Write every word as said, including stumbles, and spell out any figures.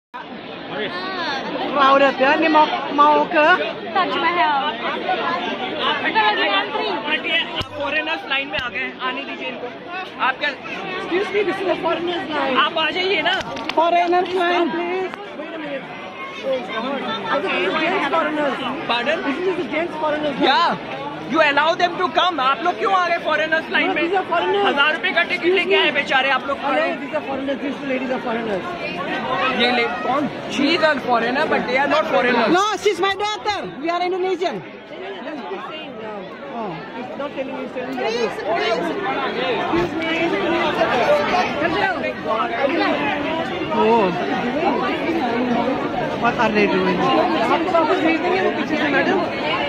Crowded ya, ini mau mau ke Taj Mahal. Kita lagi antri. Foreigners line में आ गए, आने दीजिए इनको। आप क्या? Excuse me, this is a foreigners line. आप आ जाइए ना। Foreigners line, please. Wait a minute. I think this is gents foreigners. Pardon? This is the gents foreigners line. Yeah. You allow them to come. आप लोग क्यों आ गए foreigners line No, में? these are foreigners. हजार रुपए का ticket लेके आए बेचारे आप लोग खड़े। Hello, these are foreigners. These two ladies are foreigners. ये ले कौन? She is a foreigner, but they are not foreigners. No, she's my daughter. We are Indonesian. Oh, he's not telling you. Telling you. Excuse me. Oh. What are they doing? आपको वापस भेज देंगे वो पीछे से मैडम।